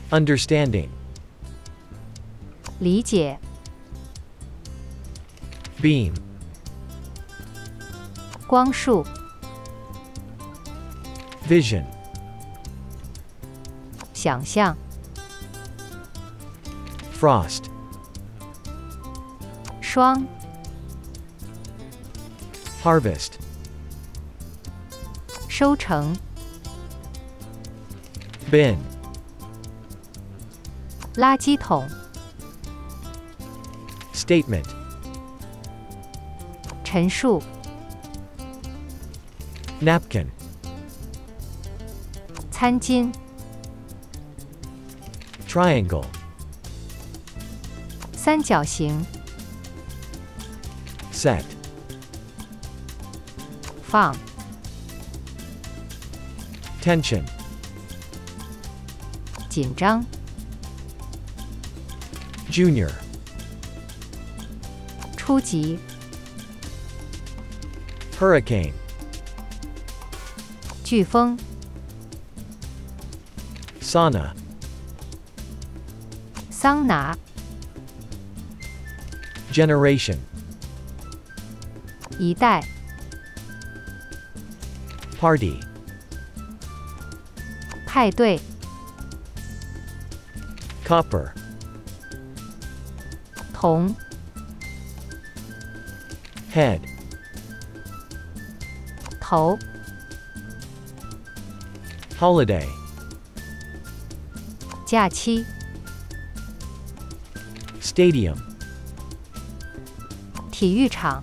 Understanding. 理解、 Beam. 光束、 Vision. 想象、 Frost. 霜、 Harvest. 收成、 Bin. 垃圾桶、 Statement. 陈述、 Napkin. 餐巾、 Triangle. 三角形、 Set. 放、 Tension. 紧张、 Junior. 初级、 Hurricane. 飓风、 Sauna. 桑拿、 Generation. 一代、 Party. 派对、 Copper. 铜、 Head. 头、 Holiday. 假期、 Stadium. 体育场、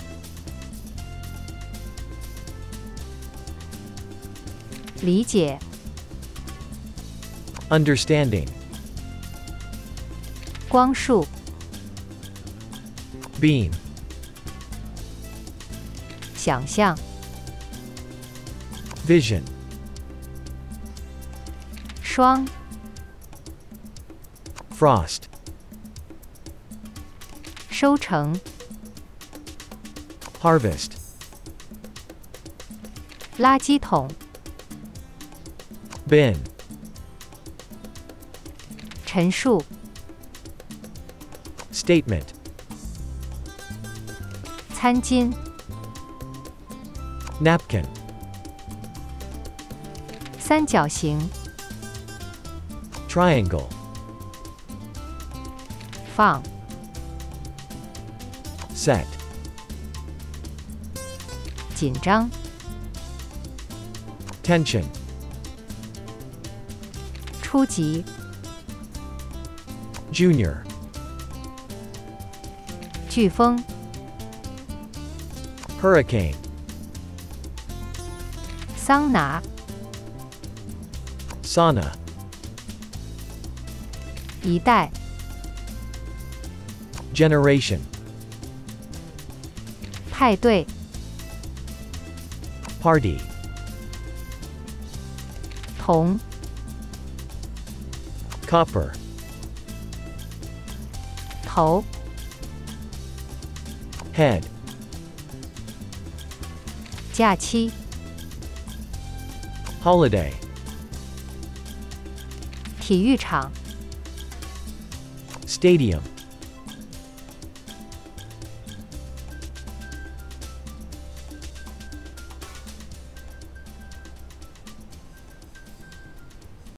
理解、 Understanding. 光束、 Beam. 想象、 Vision. 霜、 Frost. 收成、 Harvest. 垃圾桶、 Bin. 陈述、 Statement. 餐巾、 Napkin. 三角形、 Triangle. 放、 Set. 紧张、 Tension. 初级、 Junior. 飓风、 Hurricane. 桑拿、 Sauna. 一代、 Generation. 派对、 Party. 铜、 Copper. 头、 Head. 假期、 Holiday. 体育场、 Stadium.